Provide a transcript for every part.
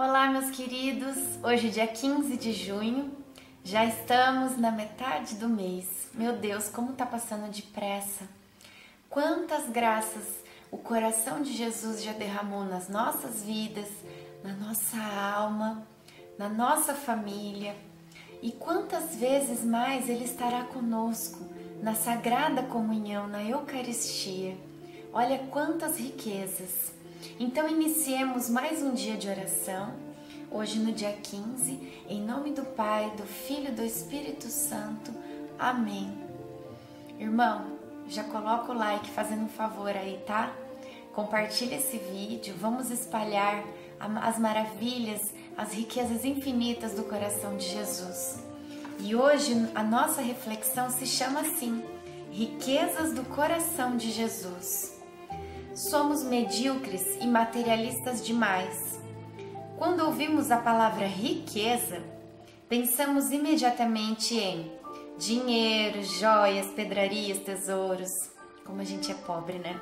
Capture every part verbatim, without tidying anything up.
Olá, meus queridos! Hoje, dia quinze de junho, já estamos na metade do mês. Meu Deus, como tá passando depressa! Quantas graças o coração de Jesus já derramou nas nossas vidas, na nossa alma, na nossa família. E quantas vezes mais Ele estará conosco na Sagrada Comunhão, na Eucaristia. Olha quantas riquezas! Então iniciemos mais um dia de oração, hoje no dia quinze, em nome do Pai, do Filho e do Espírito Santo. Amém. Irmão, já coloca o like fazendo um favor aí, tá? Compartilha esse vídeo, vamos espalhar as maravilhas, as riquezas infinitas do coração de Jesus. E hoje a nossa reflexão se chama assim, Riquezas do Coração de Jesus. Somos medíocres e materialistas demais. Quando ouvimos a palavra riqueza, pensamos imediatamente em dinheiro, joias, pedrarias, tesouros. Como a gente é pobre, né?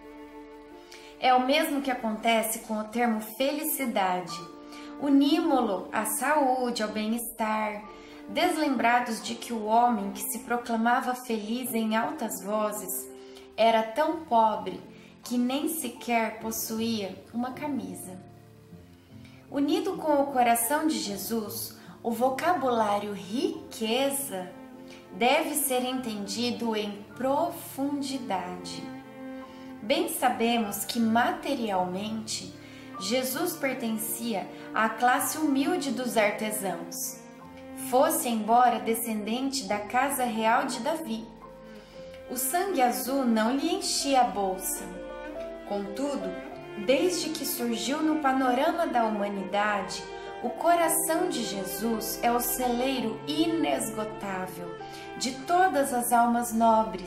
É o mesmo que acontece com o termo felicidade. Unímo-lo à saúde, ao bem-estar, deslembrados de que o homem que se proclamava feliz em altas vozes era tão pobre que nem sequer possuía uma camisa. Unido com o coração de Jesus, o vocabulário riqueza deve ser entendido em profundidade. Bem sabemos que materialmente Jesus pertencia à classe humilde dos artesãos, fosse embora descendente da casa real de Davi. O sangue azul não lhe enchia a bolsa. Contudo, desde que surgiu no panorama da humanidade, o coração de Jesus é o celeiro inesgotável de todas as almas nobres.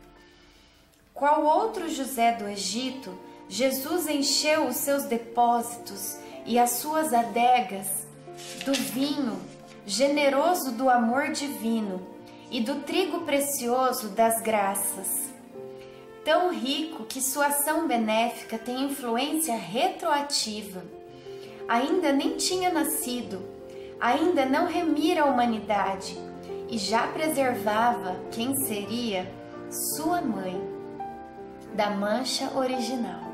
Qual outro José do Egito, Jesus encheu os seus depósitos e as suas adegas do vinho generoso do amor divino e do trigo precioso das graças. Tão rico que sua ação benéfica tem influência retroativa. Ainda nem tinha nascido, ainda não remira a humanidade e já preservava quem seria sua mãe, da mancha original.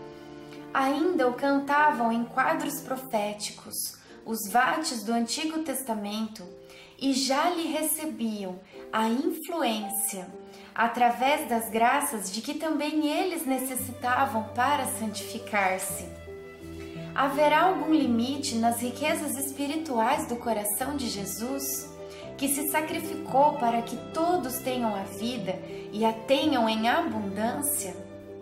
Ainda o cantavam em quadros proféticos os vates do Antigo Testamento e já lhe recebiam a influência através das graças de que também eles necessitavam para santificar-se. Haverá algum limite nas riquezas espirituais do coração de Jesus, que se sacrificou para que todos tenham a vida e a tenham em abundância?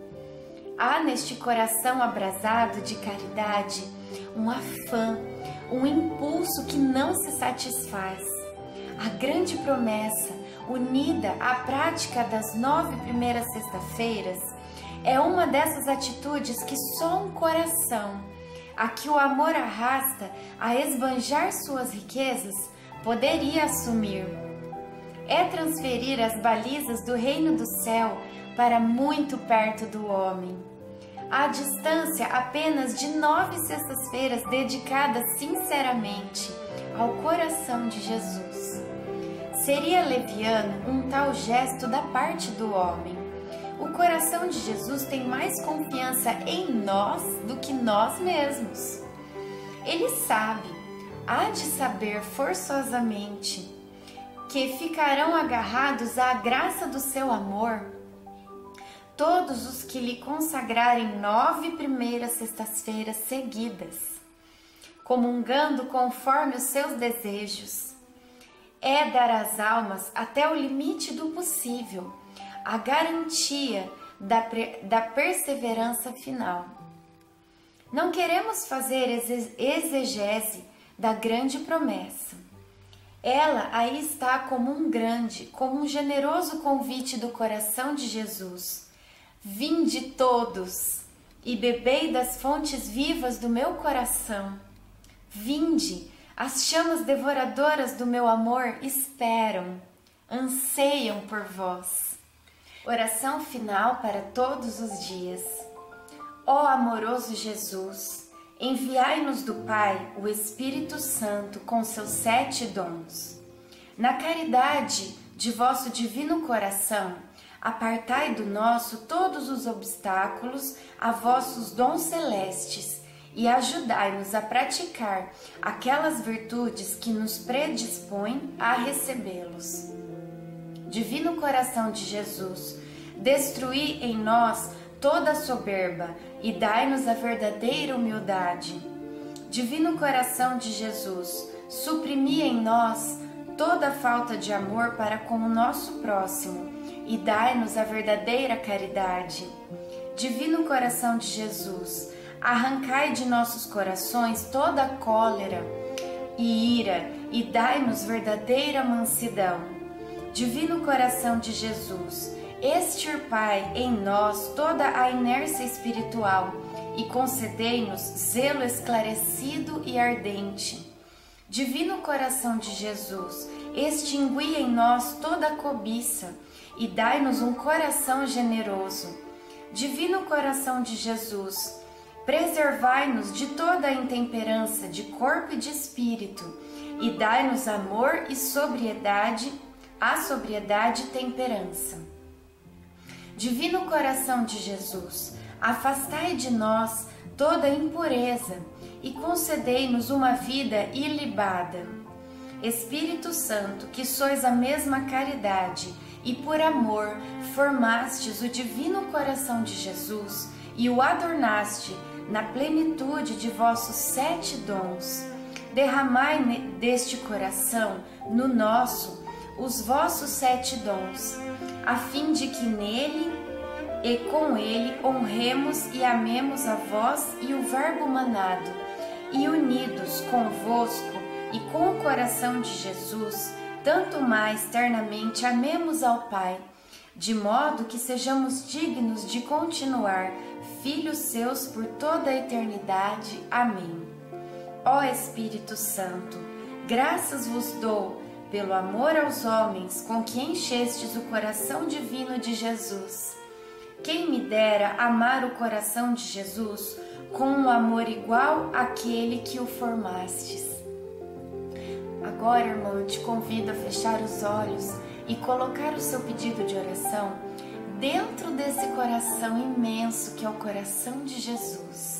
Há neste coração abrasado de caridade um afã, um impulso que não se satisfaz. A grande promessa, unida à prática das nove primeiras sexta-feiras, é uma dessas atitudes que só um coração, a que o amor arrasta a esbanjar suas riquezas, poderia assumir. É transferir as balizas do reino do céu para muito perto do homem. À distância apenas de nove sextas-feiras dedicadas sinceramente ao coração de Jesus. Seria leviano um tal gesto da parte do homem. O coração de Jesus tem mais confiança em nós do que nós mesmos. Ele sabe, há de saber forçosamente, que ficarão agarrados à graça do seu amor todos os que lhe consagrarem nove primeiras sextas-feiras seguidas, comungando conforme os seus desejos. É dar às almas até o limite do possível a garantia da, da perseverança final. Não queremos fazer exegese da grande promessa. Ela aí está como um grande, como um generoso convite do coração de Jesus. Vinde todos e bebei das fontes vivas do meu coração. Vinde, as chamas devoradoras do meu amor esperam, anseiam por vós. Oração final para todos os dias. Ó amoroso Jesus, enviai-nos do Pai o Espírito Santo com seus sete dons. Na caridade de vosso divino coração, apartai do nosso todos os obstáculos a vossos dons celestes e ajudai-nos a praticar aquelas virtudes que nos predispõem a recebê-los. Divino coração de Jesus, destruí em nós toda a soberba e dai-nos a verdadeira humildade. Divino coração de Jesus, suprimi em nós toda a falta de amor para com o nosso próximo e dai-nos a verdadeira caridade. Divino coração de Jesus, arrancai de nossos corações toda a cólera e ira e dai-nos verdadeira mansidão. Divino coração de Jesus, extirpai em nós toda a inércia espiritual e concedei-nos zelo esclarecido e ardente. Divino coração de Jesus, extingui em nós toda a cobiça e dai-nos um coração generoso. Divino coração de Jesus, preservai-nos de toda a intemperança de corpo e de espírito e dai-nos amor e sobriedade, a sobriedade e temperança. Divino coração de Jesus, afastai de nós toda impureza e concedei-nos uma vida ilibada. Espírito Santo, que sois a mesma caridade e por amor formastes o divino coração de Jesus e o adornaste na plenitude de vossos sete dons, derramai deste coração no nosso os vossos sete dons, a fim de que nele e com ele honremos e amemos a vós e o Verbo manado, e unidos convosco e com o coração de Jesus, tanto mais ternamente amemos ao Pai, de modo que sejamos dignos de continuar filhos seus por toda a eternidade. Amém. Ó Espírito Santo, graças vos dou pelo amor aos homens com que enchestes o coração divino de Jesus. Quem me dera amar o coração de Jesus com um amor igual àquele que o formastes. Agora, irmão, eu te convido a fechar os olhos e colocar o seu pedido de oração dentro desse coração imenso que é o coração de Jesus.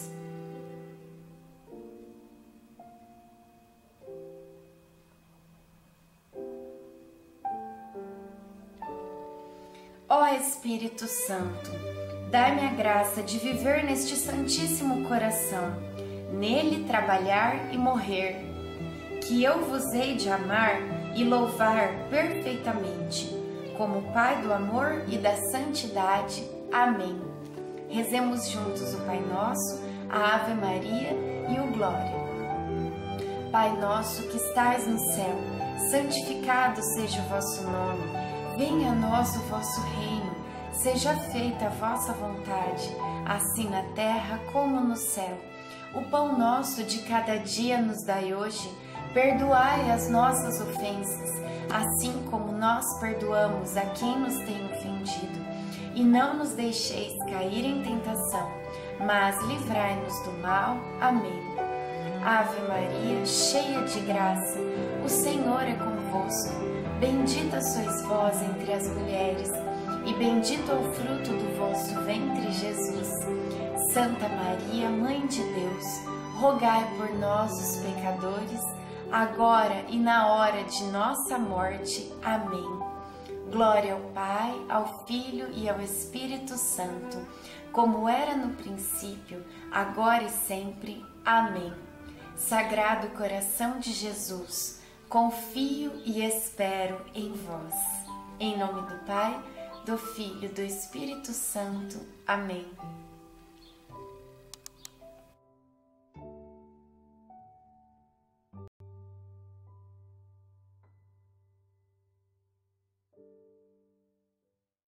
Ó Espírito Santo, dai-me a graça de viver neste Santíssimo Coração, nele trabalhar e morrer, que eu vos hei de amar e louvar perfeitamente, como Pai do amor e da santidade. Amém. Rezemos juntos o Pai Nosso, a Ave Maria e o Glória. Pai nosso que estais no céu, santificado seja o vosso nome. Venha a nós o vosso reino, seja feita a vossa vontade, assim na terra como no céu. O pão nosso de cada dia nos dai hoje, perdoai as nossas ofensas, assim como nós perdoamos a quem nos tem ofendido. E não nos deixeis cair em tentação, mas livrai-nos do mal. Amém. Ave Maria, cheia de graça, o Senhor é convosco. Bendita sois vós entre as mulheres, e bendito é o fruto do vosso ventre, Jesus. Santa Maria, Mãe de Deus, rogai por nós, os pecadores, agora e na hora de nossa morte. Amém. Glória ao Pai, ao Filho e ao Espírito Santo, como era no princípio, agora e sempre. Amém. Sagrado coração de Jesus, confio e espero em vós. Em nome do Pai, do Filho e do Espírito Santo. Amém.